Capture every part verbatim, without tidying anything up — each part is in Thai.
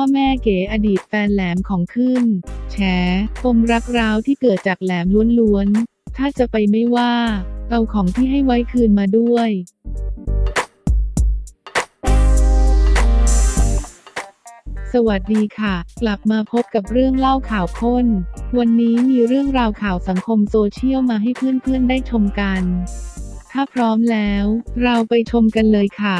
แม่เก๋อดีตแฟนแหลมของขึ้นแฉปมรักร้าวที่เกิดจากแหลมล้วนๆถ้าจะไปไม่ว่าเอาของที่ให้ไว้คืนมาด้วยสวัสดีค่ะกลับมาพบกับเรื่องเล่าข่าวข้นวันนี้มีเรื่องราวข่าวสังคมโซเชียลมาให้เพื่อนๆได้ชมกันถ้าพร้อมแล้วเราไปชมกันเลยค่ะ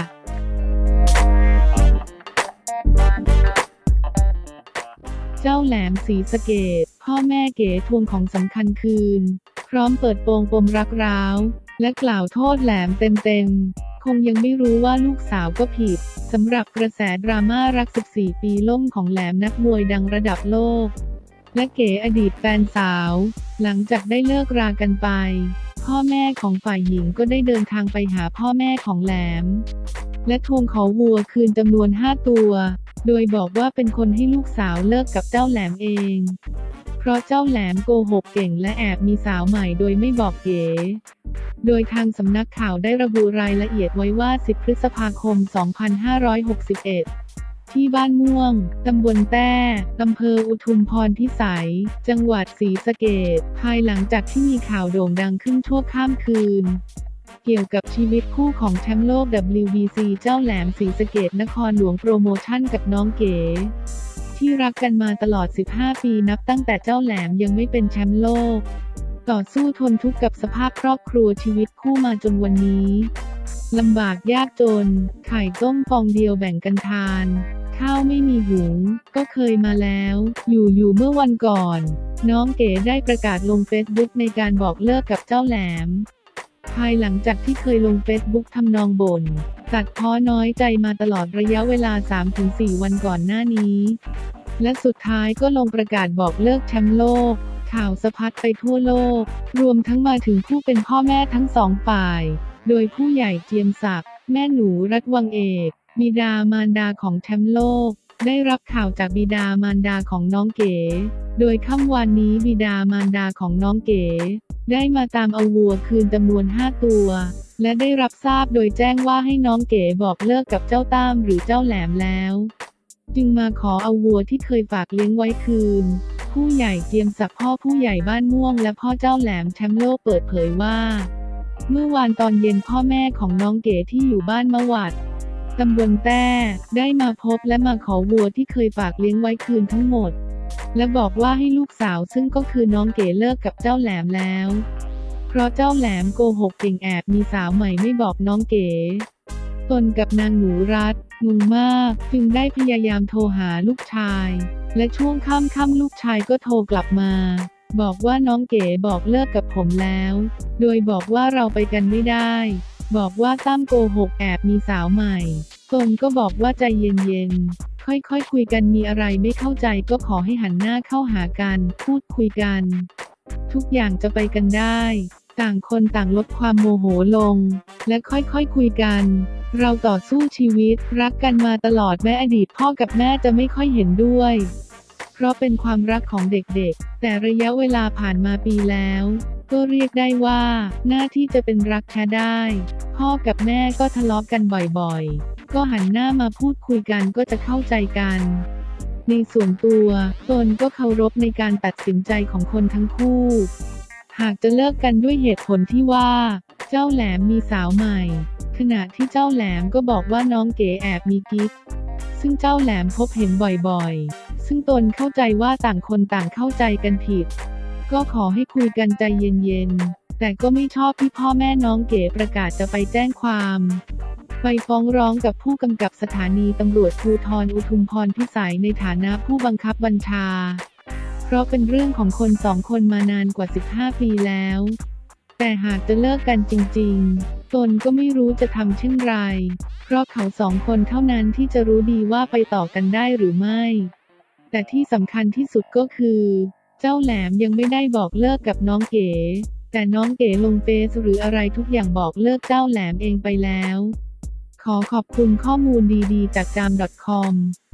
เจ้าแหลมศรีสะเกษพ่อแม่เก๋ทวงของสำคัญคืนพร้อมเปิดโปงปมรักร้าวและกล่าวโทษแหลมเต็มๆคงยังไม่รู้ว่าลูกสาวก็ผิดสำหรับกระแสดราม่ารักสิบสี่ปีล่มของแหลมนักมวยดังระดับโลกและเก๋อดีตแฟนสาวหลังจากได้เลิกรากันไปพ่อแม่ของฝ่ายหญิงก็ได้เดินทางไปหาพ่อแม่ของแหลมและทวงขอวัวคืนจำนวนห้าตัวโดยบอกว่าเป็นคนให้ลูกสาวเลิกกับเจ้าแหลมเองเพราะเจ้าแหลมโกหกเก่งและแอบมีสาวใหม่โดยไม่บอกเก๋โดยทางสำนักข่าวได้ระบุรายละเอียดไว้ว่าสิบพฤษภาคมสองพันห้าร้อยหกสิบเอ็ดที่บ้านม่วงตำบลแต้อำเภออุทุมพรพิสัยจังหวัดศรีสะเกษภายหลังจากที่มีข่าวโด่งดังขึ้นชั่วข้ามคืนเกี่ยวกับชีวิตคู่ของแชมป์โลก ดับเบิลยู บี ซี เจ้าแหลมศรีสะเกษนครหลวงโปรโมชั่นกับน้องเก๋ที่รักกันมาตลอดสิบห้าปีนับตั้งแต่เจ้าแหลมยังไม่เป็นแชมป์โลกต่อสู้ทนทุกข์กับสภาพครอบครัวชีวิตคู่มาจนวันนี้ลำบากยากจนไข่ต้มฟองเดียวแบ่งกันทานข้าวไม่มีหุงก็เคยมาแล้วอยู่ๆเมื่อวันก่อนน้องเก๋ได้ประกาศลงเฟซบุ๊กในการบอกเลิกกับเจ้าแหลมภายหลังจากที่เคยลงเฟซบุ๊กทำนองบ่นตัดพ้อน้อยใจมาตลอดระยะเวลา สามถึงสี่ วันก่อนหน้านี้และสุดท้ายก็ลงประกาศบอกเลิกแชมป์โลกข่าวสะพัดไปทั่วโลกรวมทั้งมาถึงผู้เป็นพ่อแม่ทั้งสองฝ่ายโดยผู้ใหญ่เจียมศักดิ์แม่หนูรัตน์วังเอกบิดามารดาของแชมป์โลกได้รับข่าวจากบิดามารดาของน้องเก๋โดยค่ำวันนี้บิดามารดาของน้องเก๋ได้มาตามเอาวัวคืนจำนวนห้าตัวและได้รับทราบโดยแจ้งว่าให้น้องเก๋บอกเลิกกับเจ้าต้ามหรือเจ้าแหลมแล้วจึงมาขอเอาวัวที่เคยฝากเลี้ยงไว้คืนผู้ใหญ่เจียมศักดิ์พ่อผู้ใหญ่บ้านม่วงและพ่อเจ้าแหลมแชมป์โลกเปิดเผยว่าเมื่อวานตอนเย็นพ่อแม่ของน้องเก๋ที่อยู่บ้านมะวัดตำบลแต้ได้มาพบและมาขอวัวที่เคยฝากเลี้ยงไว้คืนทั้งหมดและบอกว่าให้ลูกสาวซึ่งก็คือน้องเก๋เลิกกับเจ้าแหลมแล้วเพราะเจ้าแหลมโกหกเก่งแอบมีสาวใหม่ไม่บอกน้องเก๋ตนกับนางหนูรัตน์งงมากจึงได้พยายามโทรหาลูกชายและช่วงค่ำๆลูกชายก็โทรกลับมาบอกว่าน้องเก๋บอกเลิกกับผมแล้วโดยบอกว่าเราไปกันไม่ได้บอกว่าตั้มโกหกแอบมีสาวใหม่ตนก็บอกว่าใจเย็นๆค่อยๆ ค, คุยกันมีอะไรไม่เข้าใจก็ขอให้หันหน้าเข้าหากันพูดคุยกันทุกอย่างจะไปกันได้ต่างคนต่างลดความโมโหลงและค่อยๆ ค, คุยกันเราต่อสู้ชีวิตรักกันมาตลอดแม้อดีตพ่อกับแม่จะไม่ค่อยเห็นด้วยเพราะเป็นความรักของเด็กๆแต่ระยะเวลาผ่านมาปีแล้วก็เรียกได้ว่าหน้าที่จะเป็นรักแท้ได้พ่อกับแม่ก็ทะเลาะกันบ่อยๆก็หันหน้ามาพูดคุยกันก็จะเข้าใจกันในส่วนตัวตนก็เคารพในการตัดสินใจของคนทั้งคู่หากจะเลิกกันด้วยเหตุผลที่ว่าเจ้าแหลมมีสาวใหม่ขณะที่เจ้าแหลมก็บอกว่าน้องเก๋แอบมีกิ๊กซึ่งเจ้าแหลมพบเห็นบ่อยๆซึ่งตนเข้าใจว่าต่างคนต่างเข้าใจกันผิดก็ขอให้คุยกันใจเย็นๆแต่ก็ไม่ชอบที่พ่อแม่น้องเก๋ประกาศจะไปแจ้งความไปฟ้องร้องกับผู้กำกับสถานีตำรวจภูธรอุทุมพรพิสัยในฐานะผู้บังคับบัญชาเพราะเป็นเรื่องของคนสองคนมานานกว่าสิบห้าปีแล้วแต่หากจะเลิกกันจริงๆตนก็ไม่รู้จะทำเช่นไรเพราะเขาสองคนเท่านั้นที่จะรู้ดีว่าไปต่อกันได้หรือไม่แต่ที่สำคัญที่สุดก็คือเจ้าแหลมยังไม่ได้บอกเลิกกับน้องเก๋แต่น้องเก๋ลงเฟซหรืออะไรทุกอย่างบอกเลิกเจ้าแหลมเองไปแล้วขอขอบคุณข้อมูลดีๆจากจาม .com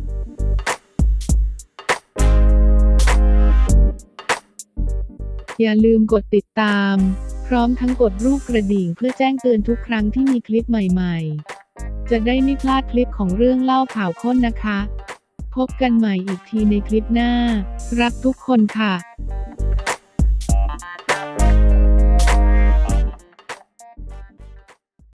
อย่าลืมกดติดตามพร้อมทั้งกดรูปกระดิ่งเพื่อแจ้งเตือนทุกครั้งที่มีคลิปใหม่ๆจะได้ไม่พลาดคลิปของเรื่องเล่าข่าวข้นนะคะพบกันใหม่อีกทีในคลิปหน้า รักทุกคนค่ะ